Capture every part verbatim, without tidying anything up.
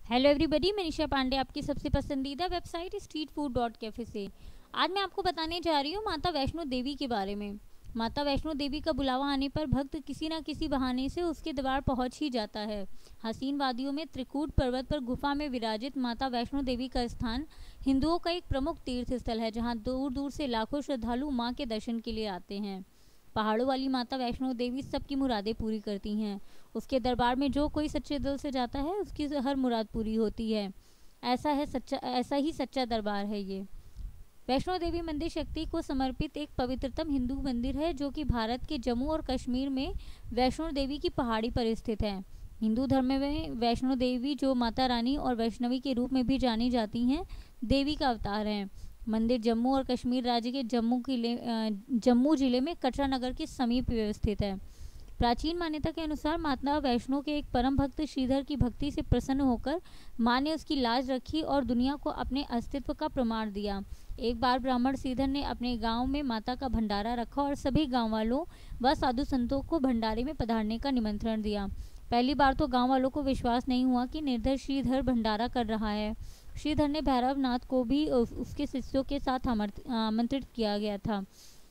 Hello everybody, मैं निशा पांडे आपकी सबसे पसंदीदा website street food dot cafe से। आज मैं आपको बताने जा रही हूँ माता वैष्णो देवी के बारे में। माता वैष्णो देवी का बुलावा आने पर भक्त किसी न किसी बहाने से उसके द्वार पहुंच ही जाता है। हसीन वादियों में त्रिकूट पर्वत पर गुफा में विराजित माता वैष्णो देवी का स्थान हिंदुओं का एक प्रमुख तीर्थ स्थल है, जहाँ दूर दूर से लाखों श्रद्धालु माँ के दर्शन के लिए आते हैं। पहाड़ों वाली माता वैष्णो देवी सबकी मुरादें पूरी करती हैं। उसके दरबार में जो कोई सच्चे दिल से जाता है उसकी हर मुराद पूरी होती है। ऐसा है सच्चा ऐसा ही सच्चा दरबार है ये। वैष्णो देवी मंदिर शक्ति को समर्पित एक पवित्रतम हिंदू मंदिर है, जो कि भारत के जम्मू और कश्मीर में वैष्णो देवी की पहाड़ी पर स्थित है। हिंदू धर्म में वैष्णो देवी, जो माता रानी और वैष्णवी के रूप में भी जानी जाती हैं, देवी का अवतार है। मंदिर जम्मू और कश्मीर राज्य के जम्मू किले जम्मू जिले में कटरा नगर के समीप स्थित है। प्राचीन मान्यता के अनुसार माता वैष्णो के एक परम भक्त श्रीधर की भक्ति से प्रसन्न होकर माँ ने उसकी लाज रखी और दुनिया को अपने अस्तित्व का प्रमाण दिया। एक बार ब्राह्मण श्रीधर ने अपने गांव में माता का भंडारा रखा और सभी गांव वालों व साधु संतों को भंडारे में पधारने का निमंत्रण दिया। पहली बार तो गांव वालों को विश्वास नहीं हुआ कि निर्धर श्रीधर भंडारा कर रहा है। श्रीधर ने भैरवनाथ को भी उसके शिष्यों के साथ आमंत्रित किया गया था।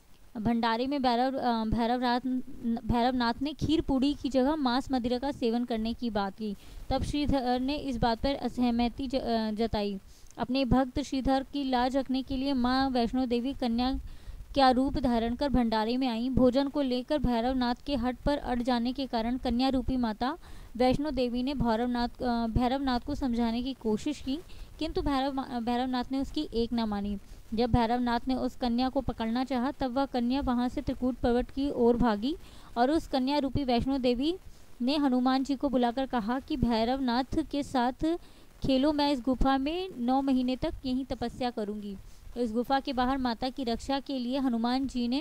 भंडारे में भैरव भैरवनाथ भैरवनाथ ने खीर पूड़ी की जगह मांस मदिरा का सेवन करने की बात की। तब श्रीधर ने इस बात पर असहमति जताई। अपने भक्त श्रीधर की लाज रखने के लिए मां वैष्णो देवी कन्या क्या रूप धारण कर भंडारे में आई। भोजन को लेकर भैरवनाथ के हट पर अड़ जाने के कारण कन्या रूपी माता वैष्णो देवी ने भैरवनाथ भैरवनाथ को समझाने की कोशिश की, किंतु भैरव भैरवनाथ ने उसकी एक न मानी। जब भैरवनाथ ने उस कन्या को पकड़ना चाहा, तब वह कन्या वहां से त्रिकूट पर्वत की ओर भागी और उस कन्या रूपी वैष्णो देवी ने हनुमान जी को बुलाकर कहा कि भैरवनाथ के साथ खेलो, मैं इस गुफा में नौ महीने तक यहीं तपस्या करूंगी। इस गुफा के बाहर माता की रक्षा के लिए हनुमान जी ने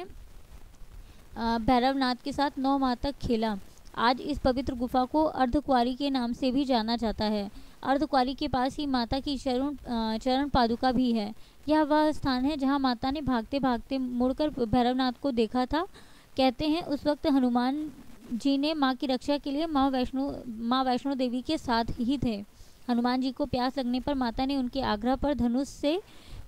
भैरवनाथ के साथ नौ माह तक खेला। आज इस पवित्र गुफा को अर्धकुंवारी के नाम से भी जाना जाता है। अर्धकुंवारी के पास ही माता की चरण चरण पादुका भी है। यह वह स्थान है जहां माता ने भागते भागते मुड़कर भैरवनाथ को देखा था। कहते हैं उस वक्त हनुमान जी ने मां की रक्षा के लिए मां वैष्णो मां वैष्णो देवी के साथ ही थे। हनुमान जी को प्यास लगने पर माता ने उनके आग्रह पर धनुष से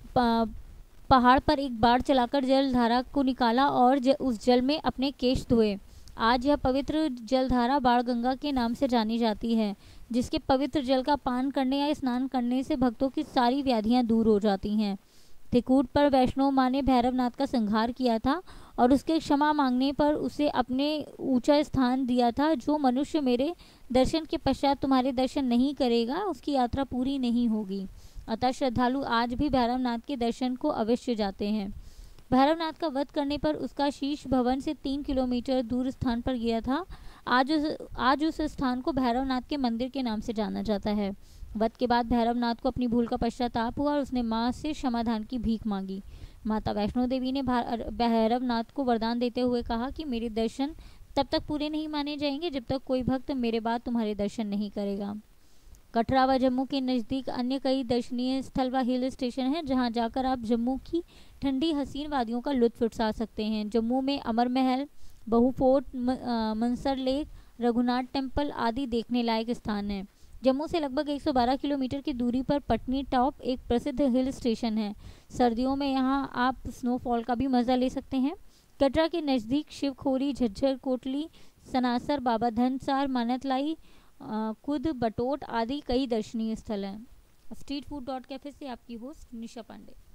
पहाड़ पर एक बाढ़ चलाकर जलधारा को निकाला और ज, उस जल में अपने केश धोए। आज यह पवित्र जलधारा बाण गंगा के नाम से जानी जाती है, जिसके पवित्र जल का पान करने या स्नान करने से भक्तों की सारी व्याधियां दूर हो जाती हैं। त्रिकूट पर वैष्णो माँ ने भैरवनाथ का संहार किया था और उसके क्षमा मांगने पर उसे अपने ऊंचा स्थान दिया था। जो मनुष्य मेरे दर्शन के पश्चात तुम्हारे दर्शन नहीं करेगा, उसकी यात्रा पूरी नहीं होगी। अतः श्रद्धालु आज भी भैरवनाथ के दर्शन को अवश्य जाते हैं। भैरवनाथ का वध करने पर उसका शीश भवन से तीन किलोमीटर दूर स्थान पर गिरा था। आज उस आज उस स्थान को भैरवनाथ के मंदिर के नाम से जाना जाता है। वध के बाद भैरवनाथ को अपनी भूल का पश्चाताप हुआ और उसने माँ से क्षमादान की भीख मांगी। माता वैष्णो देवी ने भैरवनाथ को वरदान देते हुए कहा कि मेरे दर्शन तब तक पूरे नहीं माने जाएंगे जब तक कोई भक्त मेरे बाद तुम्हारे दर्शन नहीं करेगा। कटरा व जम्मू के नज़दीक अन्य कई दर्शनीय स्थल व हिल स्टेशन हैं, जहां जाकर आप जम्मू की ठंडी हसीन वादियों का लुत्फ उठा सकते हैं। जम्मू में Amar Mahal, Bahu fort, Mansar lake, Raghunath temple आदि देखने लायक स्थान हैं। जम्मू से लगभग एक सौ बारह किलोमीटर की दूरी पर पटनी टॉप एक प्रसिद्ध हिल स्टेशन है। सर्दियों में यहां आप स्नोफॉल का भी मज़ा ले सकते हैं। कटरा के नज़दीक शिवखोरी, झज्जर कोटली, सनासर, बाबा धनसार, मानतलाई, कुद, बटोट आदि कई दर्शनीय स्थल हैं। स्ट्रीट फूड डॉट कैफे से आपकी होस्ट निशा पांडे।